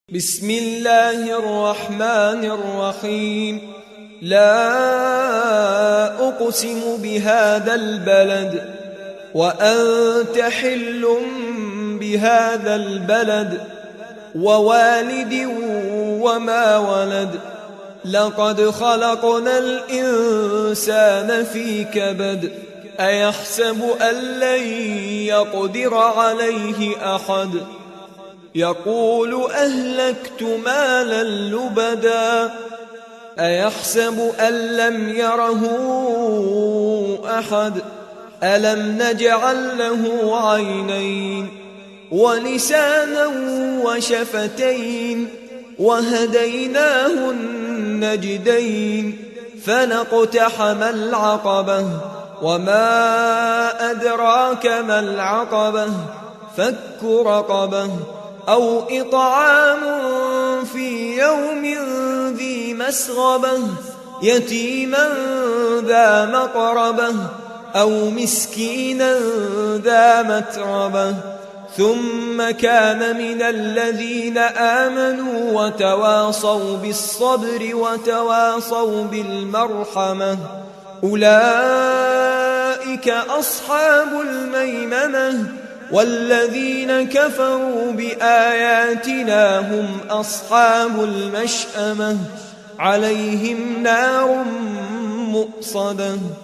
بسم الله الرحمن الرحيم. لا أقسم بهذا البلد وأنت حل بهذا البلد ووالد وما ولد. لقد خلقنا الإنسان في كبد. أيحسب أن لن يقدر عليه أحد. يقول أهلكت مالا لبدا. أيحسب أن لم يره أحد. ألم نجعل له عينين ولسانا وشفتين وهديناه النجدين. فلاقتحم العقبة وما أدراك ما العقبة. فك رقبة أو إطعام في يوم ذي مسغبة يتيما ذا مقربة أو مسكينا ذا متربة. ثم كان من الذين آمنوا وتواصوا بالصبر وتواصوا بالمرحمة. أولئك أصحاب الميمنة. والذين كفروا بآياتنا هم أصحاب المشأمة. عليهم نار مؤصدة.